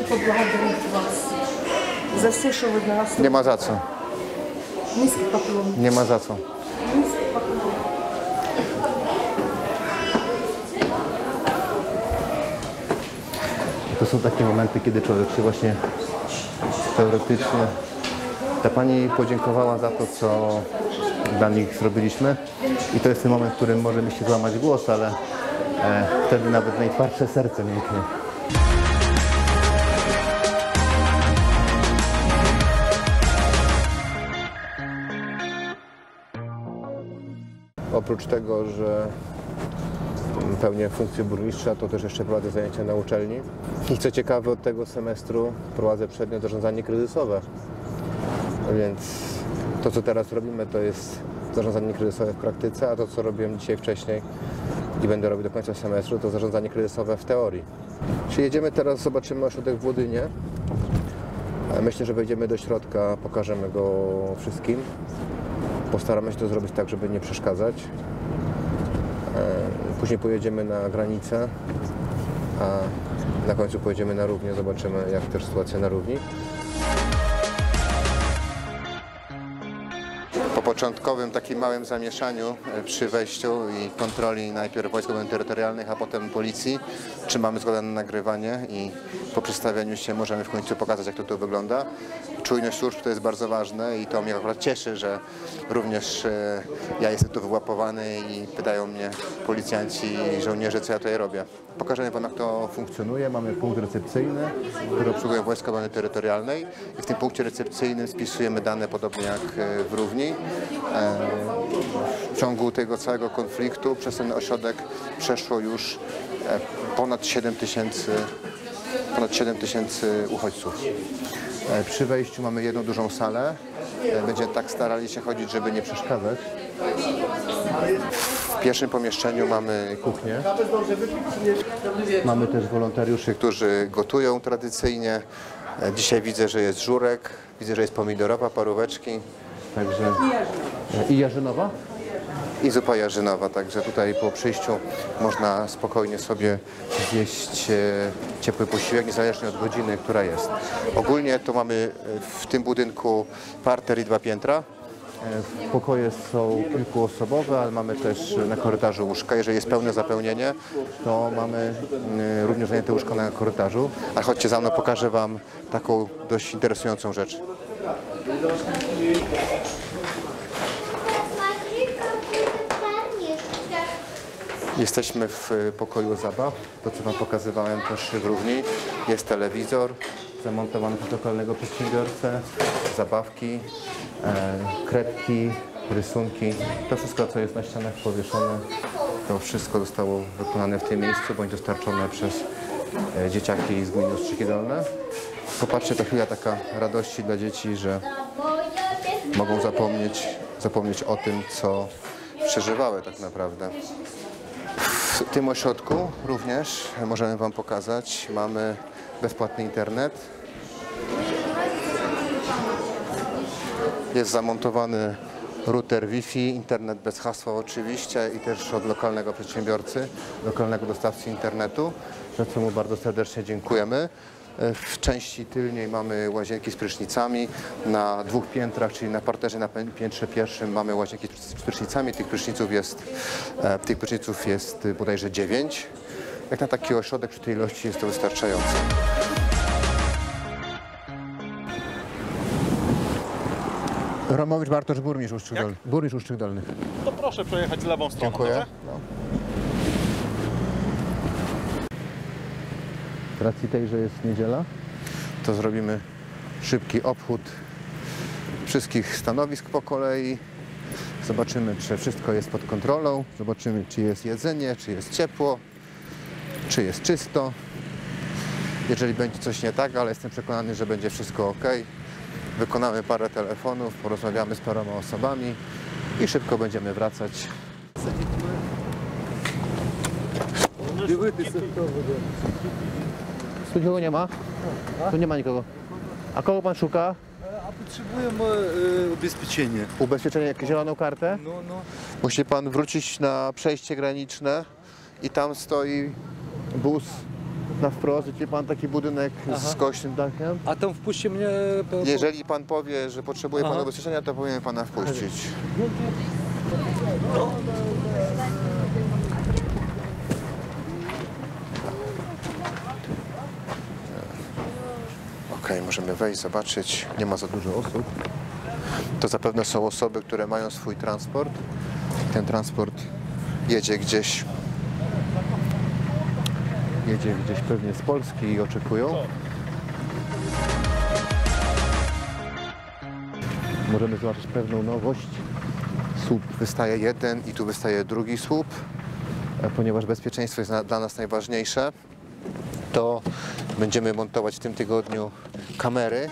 поблагодарить вас за все, що ви для нас. Nie ma za co. Низький поклон. Nie ma za co. Низький поклон. To są takie momenty, kiedy człowiek się właśnie teoretycznie... Ta pani podziękowała za to, co dla nich zrobiliśmy i to jest ten moment, w którym może mi się złamać głos, ale wtedy nawet najtwardsze serce mięknie. Oprócz tego, że pełnię funkcję burmistrza, to też jeszcze prowadzę zajęcia na uczelni. I co ciekawe, od tego semestru prowadzę przedmiot zarządzanie kryzysowe. Więc to, co teraz robimy, to jest zarządzanie kryzysowe w praktyce, a to, co robiłem dzisiaj wcześniej i będę robił do końca semestru, to zarządzanie kryzysowe w teorii. Czyli jedziemy teraz, zobaczymy ośrodek w Łodynie. Myślę, że wejdziemy do środka, pokażemy go wszystkim. Postaramy się to zrobić tak, żeby nie przeszkadzać. Później pojedziemy na granicę, a na końcu pojedziemy na Równię, zobaczymy, jak też sytuacja na Równi. Po początkowym takim małym zamieszaniu przy wejściu i kontroli najpierw Wojsk Obrony Terytorialnych, a potem policji, czy mamy zgodę na nagrywanie i po przedstawieniu się możemy w końcu pokazać, jak to tu wygląda. Czujność służb to jest bardzo ważne i to mnie akurat cieszy, że również ja jestem tu wyłapowany i pytają mnie policjanci i żołnierze, co ja tutaj robię. Pokażemy wam, jak to funkcjonuje. Mamy punkt recepcyjny, który obsługuje Wojska Obrony Terytorialnej i w tym punkcie recepcyjnym spisujemy dane podobnie jak w Równi. W ciągu tego całego konfliktu przez ten ośrodek przeszło już ponad 7 tysięcy uchodźców. Przy wejściu mamy jedną dużą salę. Będziemy tak starali się chodzić, żeby nie przeszkadzać. W pierwszym pomieszczeniu mamy kuchnię. Mamy też wolontariuszy, którzy gotują tradycyjnie. Dzisiaj widzę, że jest żurek, widzę, że jest pomidorowa, paróweczki. Także... I jarzynowa? I zupa jarzynowa, także tutaj po przyjściu można spokojnie sobie zjeść ciepły posiłek, niezależnie od godziny, która jest. Ogólnie to mamy w tym budynku parter i 2 piętra. Pokoje są kilkuosobowe, ale mamy też na korytarzu łóżka. Jeżeli jest pełne zapełnienie, to mamy również zajęte łóżko na korytarzu. A chodźcie za mną, pokażę wam taką dość interesującą rzecz. Jesteśmy w pokoju zabaw, to co wam pokazywałem też w Równi. Jest telewizor zamontowany przez lokalnego przedsiębiorcę, zabawki, kredki, rysunki. To wszystko, co jest na ścianach powieszone, to wszystko zostało wykonane w tym miejscu, bądź dostarczone przez dzieciaki z gminy Ustrzyki Dolne. Popatrzcie, to chwila taka radości dla dzieci, że mogą zapomnieć o tym, co przeżywały tak naprawdę. W tym ośrodku również możemy wam pokazać, mamy bezpłatny internet. Jest zamontowany router Wi-Fi, internet bez hasła oczywiście i też od lokalnego przedsiębiorcy, lokalnego dostawcy internetu, za co mu bardzo serdecznie dziękujemy. W części tylniej mamy łazienki z prysznicami. Na 2 piętrach, czyli na parterze, na piętrze pierwszym mamy łazienki z prysznicami. Tych pryszniców jest bodajże 9. Jak na taki ośrodek przy tej ilości jest to wystarczające. Romowicz Bartosz, burmistrz Ustrzyk Dolnych. Burmistrz Ustrzyk Dolnych. To proszę przejechać lewą stroną. Dziękuję. No. Z racji tej, że jest niedziela, to zrobimy szybki obchód wszystkich stanowisk po kolei. Zobaczymy, czy wszystko jest pod kontrolą. Zobaczymy, czy jest jedzenie, czy jest ciepło, czy jest czysto. Jeżeli będzie coś nie tak, ale jestem przekonany, że będzie wszystko ok. Wykonamy parę telefonów, porozmawiamy z paroma osobami i szybko będziemy wracać. Tu nikogo nie ma? Tu nie ma nikogo. A kogo pan szuka? A potrzebujemy ubezpieczenie. Ubezpieczenie, jakąś zieloną kartę? No. Musi pan wrócić na przejście graniczne i tam stoi bus Na wprost, widzi pan taki budynek z kośnym dachem. A tam wpuśćcie mnie... Jeżeli pan powie, że potrzebuje pan ubezpieczenia, to powinien pana wpuścić. Okej, możemy wejść, zobaczyć. Nie ma za dużo osób. To zapewne są osoby, które mają swój transport. Ten transport jedzie gdzieś pewnie z Polski i oczekują. Możemy zobaczyć pewną nowość. Słup wystaje jeden i tu wystaje drugi słup. Ponieważ bezpieczeństwo jest dla nas najważniejsze, to będziemy montować w tym tygodniu kamery.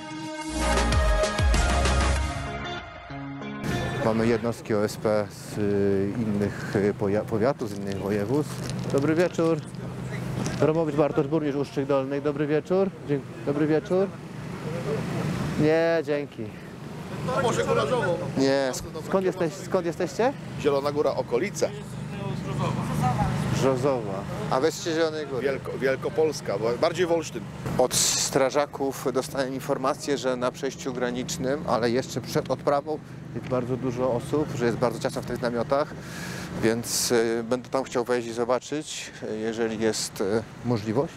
Mamy jednostki OSP z innych powiatów, z innych województw. Dobry wieczór. Romowicz Bartosz, burmistrz Ustrzyk Dolnej. Dobry wieczór. Dobry wieczór. Nie, dzięki. A może Górażową? Nie. Skąd jesteście? Zielona Góra, okolice. Brzozowa. A wy z Zielonej Góry? Wielkopolska, bo bardziej Wolsztyn. Od strażaków dostałem informację, że na przejściu granicznym, ale jeszcze przed odprawą jest bardzo dużo osób, że jest bardzo ciasno w tych namiotach, więc będę tam chciał wejść i zobaczyć, jeżeli jest możliwość.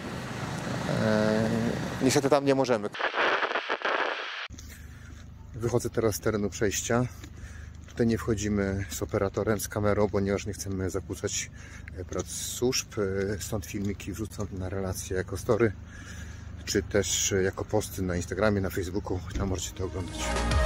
Niestety tam nie możemy. Wychodzę teraz z terenu przejścia. Tutaj nie wchodzimy z operatorem, z kamerą, ponieważ nie chcemy zakłócać prac służb. Stąd filmiki wrzucam na relacje jako story, czy też jako posty na Instagramie, na Facebooku. Tam możecie to oglądać.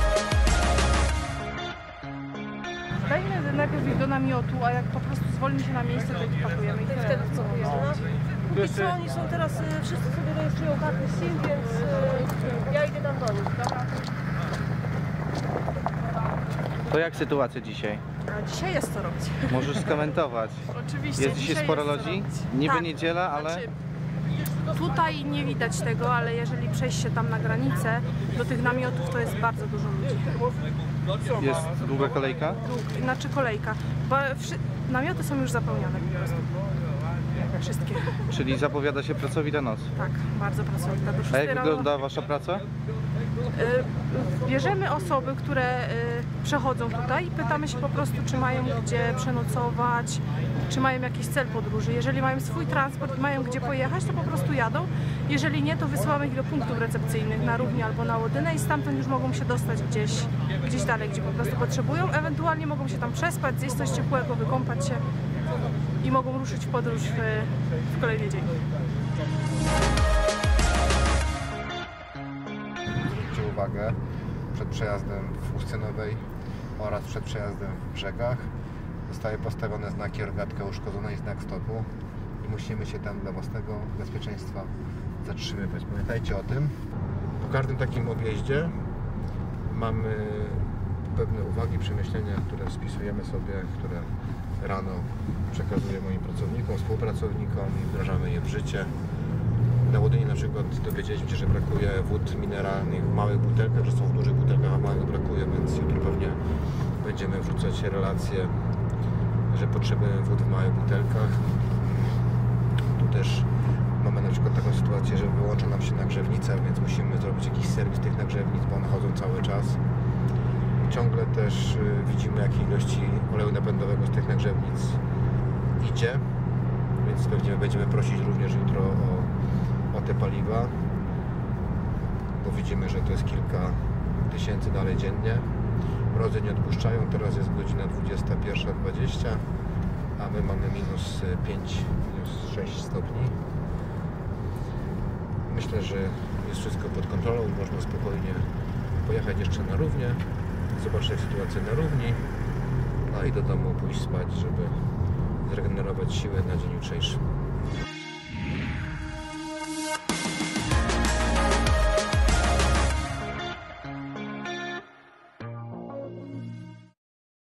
Dajmy najpierw ich do namiotu, a jak po prostu zwolni się na miejsce, to ich pakujemy i wtedy wcofujemy. Póki co oni są teraz, wszyscy sobie rejestrują karty SIM, więc ja idę tam do nich, dobra? To jak sytuacja dzisiaj? A dzisiaj jest co robić. Możesz skomentować. Oczywiście. Jest dzisiaj sporo jest co ludzi? robić. Niby Tak, niedziela, ale... znaczy, tutaj nie widać tego, ale jeżeli przejść się tam na granicę, do tych namiotów to jest bardzo dużo ludzi. Jest długa kolejka? Znaczy kolejka. Namioty są już zapełnione po prostu. Wszystkie. Czyli zapowiada się pracowita noc. Tak, bardzo pracowita. Do A 6 jak rano. wygląda wasza praca? Bierzemy osoby, które przechodzą tutaj i pytamy się po prostu, czy mają gdzie przenocować, czy mają jakiś cel podróży. Jeżeli mają swój transport i mają gdzie pojechać, to po prostu jadą. Jeżeli nie, to wysyłamy ich do punktów recepcyjnych na Równie albo na Łodynę i stamtąd już mogą się dostać gdzieś dalej, gdzie po prostu potrzebują. Ewentualnie mogą się tam przespać, zjeść coś ciepłego, wykąpać się i mogą ruszyć w podróż w kolejny dzień. Zwróćcie uwagę, przed przejazdem w Ustynowej oraz przed przejazdem w Brzegach zostały postawione znaki rogatka uszkodzona i znak stopu i musimy się tam dla własnego bezpieczeństwa zatrzymywać. Pamiętajcie o tym. Po każdym takim objeździe mamy pewne uwagi, przemyślenia, które spisujemy sobie, które rano przekazuję moim pracownikom, współpracownikom i wdrażamy je w życie. Na Łodynie na przykład dowiedzieliśmy się, że brakuje wód mineralnych w małych butelkach, że są w dużych butelkach, a małych brakuje, więc jutro pewnie będziemy wrzucać relacje, że potrzebujemy wód w małych butelkach. Tu też mamy na przykład taką sytuację, że wyłącza nam się nagrzewnica, więc musimy zrobić jakiś serwis tych nagrzewnic, bo one chodzą cały czas. Ciągle też widzimy, jakie ilości oleju napędowego z tych nagrzewnic idzie, więc pewnie będziemy prosić również jutro o te paliwa, bo widzimy, że to jest kilka tysięcy dalej dziennie. Mrozy nie odpuszczają, teraz jest godzina 21:20, a my mamy minus 5, minus 6 stopni. Myślę, że jest wszystko pod kontrolą i można spokojnie pojechać jeszcze na Równie, zobaczyć sytuację na Równi, no i do domu pójść spać, żeby zregenerować siły na dzień jutrzejszy.